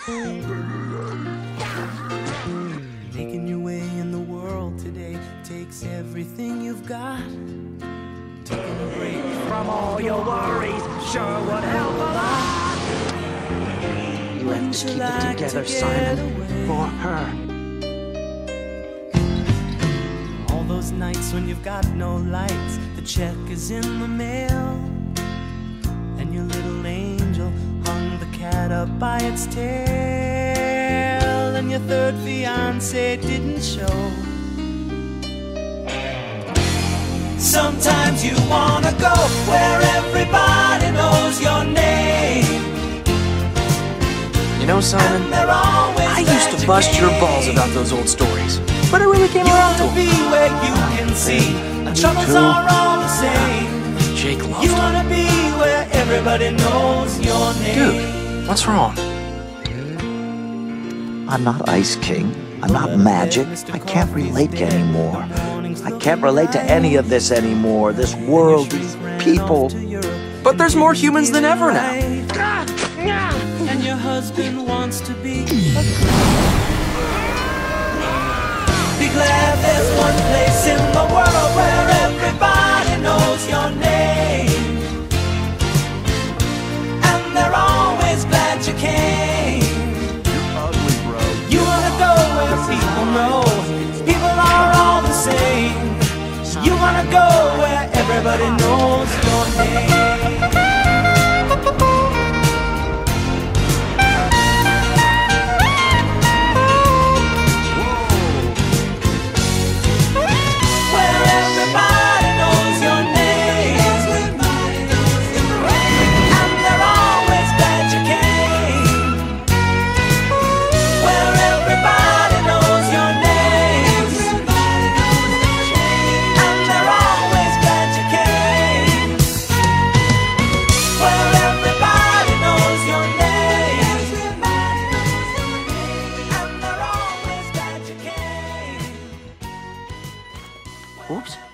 Making your way in the world today takes everything you've got. Taking a break from all your worries sure would help a lot. You have to keep it together, Simon, for her. All those nights when you've got no lights, the check is in the mail, and your little angel hung the cat up by its tail, and your third fiance didn't show. Sometimes you wanna go where everybody knows your name. You know, Simon, I used to bust your balls about those old stories, but I really came around to You wanna be where you can see the troubles are all the same. Jake loved You him. wanna be where everybody knows your name. Dude, what's wrong? I'm not Ice King. I'm not magic. I can't relate anymore. I can't relate to any of this anymore. This world, these people. But there's more humans than ever now. And your husband wants to be glad there's one place in the world where everybody knows your name, and they're always glad you came. You're ugly, bro. You wanna go where people know people are all the same. You wanna go where everybody knows your name. Where everybody knows your name, and they're always glad you came. Where everybody knows your name, and they're always glad you came. Where everybody knows your name, and they're always glad you came. Oops.